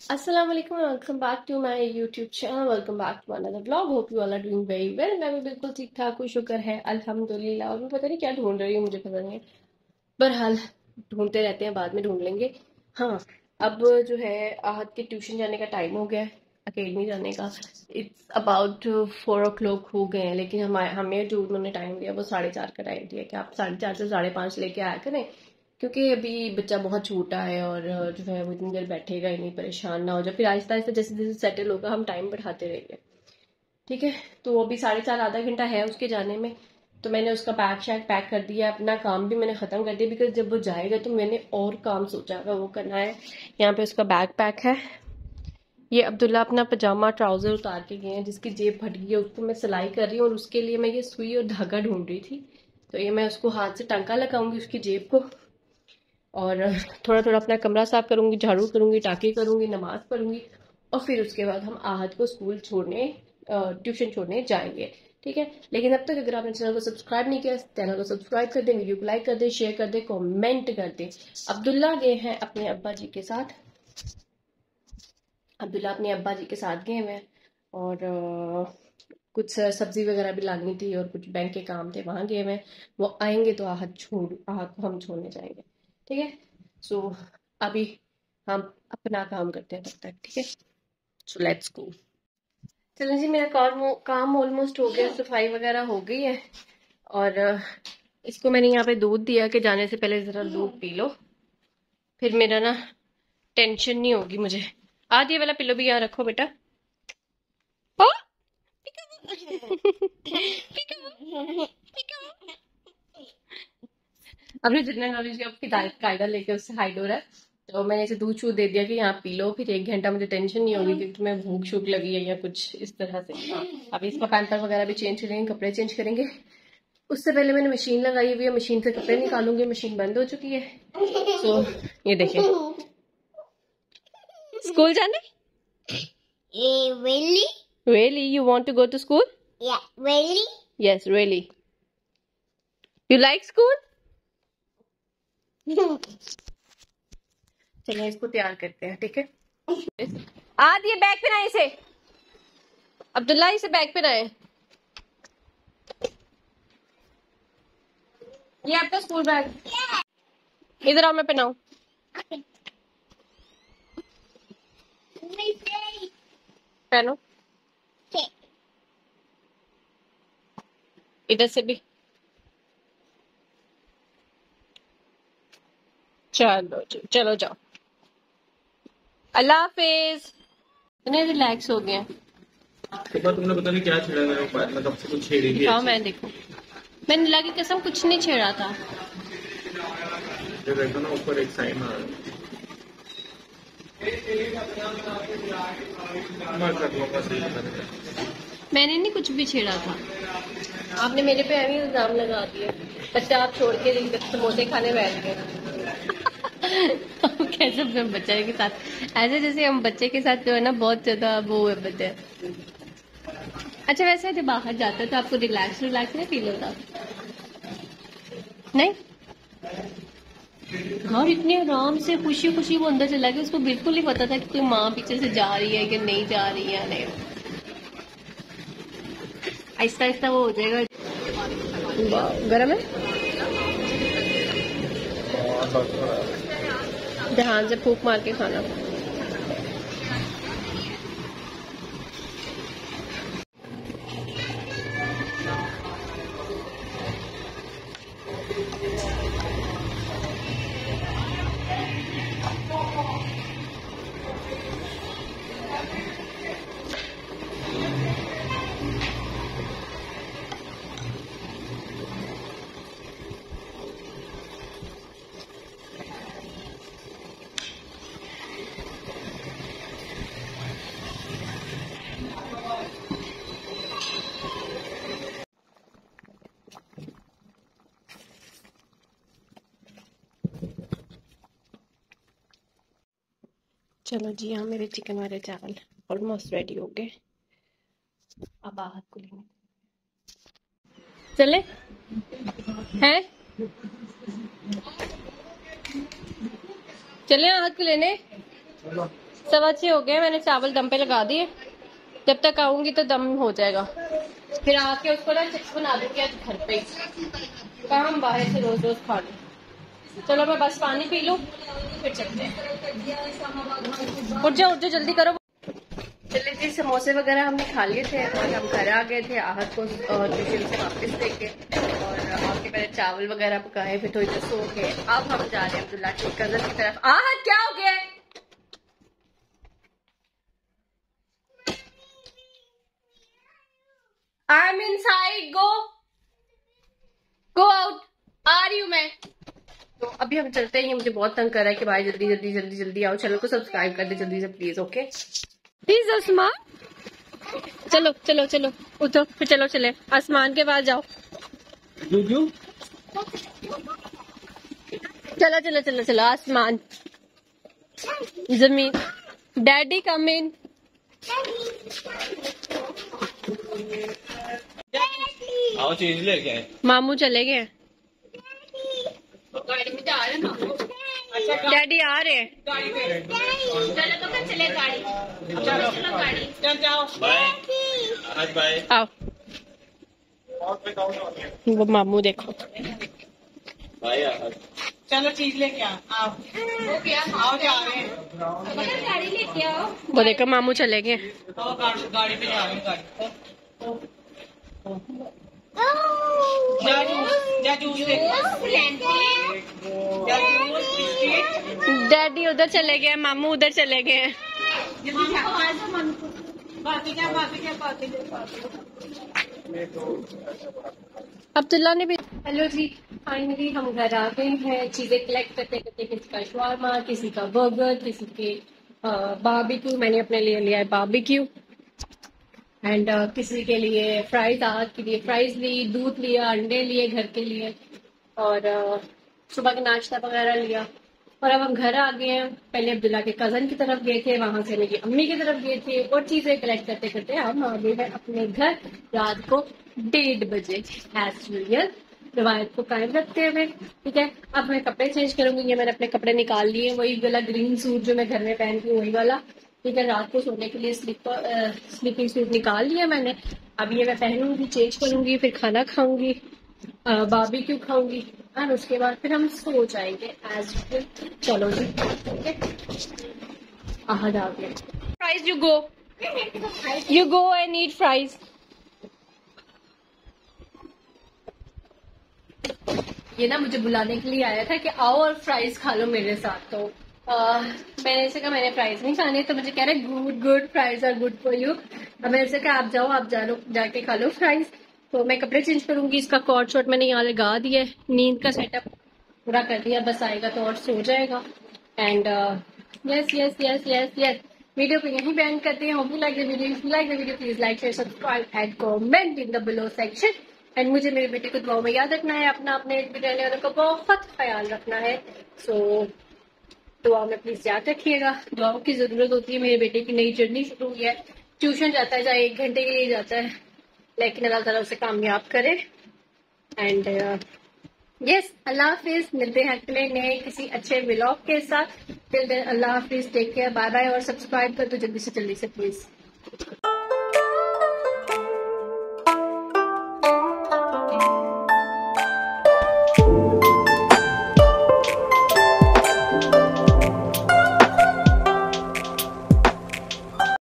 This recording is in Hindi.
अस्सलाम वालेकुम, welcome back to my YouTube channel. Welcome back to another blog. Hope you all are doing very well. मैं भी बिल्कुल ठीक ठाक हूँ, शुक्र है अल्हम्दुलिल्लाह। और मैं पता नहीं क्या ढूंढ रही हूँ, मुझे पता नहीं है, बहरहाल ढूंढते रहते हैं, बाद में ढूंढ लेंगे। हाँ, अब जो है आहद के ट्यूशन जाने का टाइम हो गया है, अकेडमी जाने का। इट्स अबाउट 4 o'clock हो गए हैं, लेकिन हमें जो उन्होंने टाइम दिया वो 4:30 का टाइम दिया कि आप 4:30 से 5:30 लेके आया करें, क्योंकि अभी बच्चा बहुत छोटा है और जो है वो इतनी देर बैठेगा ही नहीं, परेशान ना हो जाए। फिर आहिस्ता आहिस्ता जैसे जैसे सेटल होगा हम टाइम बढ़ाते रहेंगे, ठीक है। तो अभी 4:30 आधा घंटा है उसके जाने में। तो मैंने उसका बैग शैग पैक कर दिया, अपना काम भी मैंने ख़त्म कर दिया, बिकॉज जब वो जाएगा तो मैंने और काम सोचा होगा वो करना है। यहाँ पे उसका बैग पैक है। ये अब्दुल्ला अपना पजामा ट्राउज़र उतार के गए हैं, जिसकी जेब फट गई है, उसको मैं सिलाई कर रही हूँ और उसके लिए मैं ये सुई और धागा ढूंढ रही थी। तो ये मैं उसको हाथ से टांका लगाऊंगी उसकी जेब को, और थोड़ा थोड़ा अपना कमरा साफ करूंगी, झाड़ू करूंगी, टाँके करूंगी, नमाज पढ़ूंगी, और फिर उसके बाद हम आहद को स्कूल छोड़ने, ट्यूशन छोड़ने जाएंगे, ठीक है। लेकिन अब तक अगर आपने चैनल को सब्सक्राइब नहीं किया, चैनल को सब्सक्राइब कर दें, वीडियो को लाइक कर दें, शेयर कर दें, कमेंट कर दें। अब्दुल्ला गए हैं अपने अब्बा जी के साथ, अब्दुल्ला अपने अब्बा जी के साथ गए हुए हैं, और कुछ सब्जी वगैरह भी लानी थी और कुछ बैंक के काम थे, वहां गए हुए हैं। वो आएंगे तो आहद को हम छोड़ने जाएंगे, ठीक है। सो अभी हम अपना काम करते हैं तब तक, ठीक है। So let's go. चलो जी, मेरा काम ऑलमोस्ट हो गया, सफाई वगैरह हो गई है, और इसको मैंने यहाँ पे दूध दिया कि जाने से पहले जरा दूध पी लो, फिर मेरा ना टेंशन नहीं होगी मुझे। आज ये वाला पिलो भी यहाँ रखो बेटा। ओ! अपने जनरल नॉलेज की कायदा लेके उससे हाइड हो रहा है। तो मैंने इसे दूध शूध दे दिया कि यहाँ पी लो, फिर 1 घंटा मुझे टेंशन नहीं होगी कि तुम्हें भूख शूख लगी है या कुछ इस तरह से। अभी इसका पैंपर वगैरह भी चेंज करेंगे, कपड़े चेंज करेंगे। उससे पहले मैंने मशीन लगाई हुई है, मशीन से कपड़े निकालूंगी, मशीन बंद हो चुकी है। सो ये देखें, स्कूल जाने। Really? Really, you want to go to school? Yeah, really? Yes, really. You like school? चलिए इसको तैयार करते हैं, ठीक है। आज ये बैग पहनाए इसे, अब्दुल्ला इसे बैग पहनाए। ये आपका स्कूल बैग, इधर आओ मैं पहनाऊं। पहनो, इधर से भी। चलो चलो जाओ, अल्लाह हाफिज। इतने रिलैक्स हो गए। एक बार तुमने पता नहीं क्या छेड़ा मेरे ऊपर, मैं कब से कुछ छेड़ी थी। दिखाओ, मैं देखो, मैंने अल्लाह की कसम कुछ नहीं छेड़ा था। ये देखो ना, ऊपर एक साइन आ रहा है। मैंने नहीं कुछ भी छेड़ा था, आपने मेरे पे ऐसे इल्जाम लगा दिए। बच्चा आप छोड़ के समोसे खाने बैठ गए। कैसे अपने बच्चे के साथ, ऐसे जैसे हम बच्चे के साथ जो है ना बहुत ज्यादा वो है बच्चे। अच्छा, वैसे जब बाहर जाते हो तो आपको रिलैक्स नहीं फील होता? नहीं, घर इतने आराम से खुशी खुशी वो अंदर चला गया, उसको बिल्कुल नहीं पता था कि कोई माँ पीछे से जा रही है कि नहीं जा रही है। नहीं, आहिस्ता आहिस्ता वो हो जाएगा। गरम है, ध्यान से फूक मार के खाना। चलो जी, यहाँ मेरे चिकन वाले चावल ऑलमोस्ट रेडी हो गए। अब आहत को लेने चले हैं, चले आहत को लेने। 6:15 हो गए, मैंने चावल दम पे लगा दिए। जब तक आऊंगी तो दम हो जाएगा, फिर आके उसको ना चिप्स बना दूंगी आज घर पे। काम बाहर से रोज रोज खा लूं। चलो मैं बस पानी पी लूं फिर चलते हैं। उठ जाओ जल्दी करो। चलिए जी, समोसे वगैरह हमने खा लिए थे और हम घर आ गए थे आहत को ट्यूशन से वापस लेके, और आपके पहले चावल वगैरह पकाए, फिर थोड़ी देर सो के अब हम जा रहे हैं अब्दुल्ला की कजन की तरफ। आहत क्या हो गया? I am inside, go out, आ रही हूँ मैं। तो अभी हम चलते हैं, मुझे बहुत तंग कर रहा है कि भाई जल्दी जल्दी जल्दी जल्दी आओ, चैनल को सब्सक्राइब कर दे जल्दी से प्लीज। ओके प्लीज आसमान, चलो चलो चलो उठो, फिर चलो चले आसमान के पास जाओ। जूजू चलो चलो चलो चलो आसमान, जमीन। Daddy come in. आओ चीज लेके आए। मामू चले गए, गाड़ी में जा रहे हैं। डैडी आ रहे हैं। चलो तो फिर चले गाड़ी। चलो गाड़ी चल जाओ। बाय आज बाय। आओ वो मामू देखो। बाय चलो चीज लेके आओ। वो क्या आओ जा रहे हैं। गाड़ी लेके आओ। वो देखो मामू चले गए। गाड़ी पे जा रहे हैं। गाड़ी डैडी उधर चले गए, मामू उधर चले गए। अब्दुल्ला ने भी। हेलो जी, फाइनली हम घर आ गए हैं। चीजें कलेक्ट करते करते, किसी का शवारमा, किसी का बर्गर, किसी के बारबेक्यू। मैंने अपने लिए लिया है बारबेक्यू, एंड किसी के लिए फ्राइज, आज के लिए फ्राइज ली, दूध लिया, अंडे लिए घर के लिए, और सुबह का नाश्ता वगैरह लिया। और अब हम घर आ गए हैं। पहले अब्दुल्ला के कजन की तरफ गए थे, वहां से मेरी अम्मी की तरफ गए थे, और चीजें कलेक्ट करते करते हम आ गए हैं अपने घर रात को 1:30 बजे। एज यूजुअल रिवायत को कायम रखते हुए, ठीक है। अब मैं कपड़े चेंज करूंगी। ये मैंने अपने कपड़े निकाल लिए, वही वाला ग्रीन सूट जो मैं घर में पहनती हूँ वही वाला, ठीक है। रात को सोने के लिए स्लीपिंग सूट निकाल लिया मैंने। अब ये मैं पहनूंगी, चेंज करूंगी, फिर खाना खाऊंगी, बारबेक्यू खाऊंगी, और उसके बाद फिर हम सो जाएंगे एज यूजुअल। चलो जी, ठीक है। आहद आ गया। Fries, you go and eat fries. ये ना मुझे बुलाने के लिए आया था कि आओ और फ्राइज खा लो मेरे साथ। तो मैंने ऐसे कहा मैंने फ्राइज नहीं खाने, तो मुझे कह रहा है good good fries are good for you. अब मैंने ऐसे कहा आप जाओ, आप जाके खा लो फ्राइज। तो मैं कपड़े चेंज करूंगी। इसका कॉर्ड शॉट मैंने यहाँ लगा दिया है, नींद का सेटअप पूरा कर दिया, बस आएगा तो और सो जाएगा। And yes yes yes yes yes, video को यहीं बैंड करते हैं। Hope you like the video, please like share subscribe and comment in the below section. And मुझे मेरे बेटे को दुआओं में याद रखना है, अपना अपने रहने वालों का बहुत ख्याल रखना है। सो दुआ में प्लीज याद रखिएगा। दुआओं की जरूरत होती है। मेरे बेटे की नई जर्नी शुरू हुई है, ट्यूशन जाता है, चाहे 1 घंटे के लिए जाता है, लेकिन अल्लाह ताला उसे कामयाब करे। एंड यस, अल्लाह हाफिज। मिलते हैं अगले नए किसी अच्छे व्लॉग के साथ। टिल देन अल्लाह हाफिज, टेक केयर, बाय बाय। और सब्सक्राइब कर दो जल्दी से प्लीज।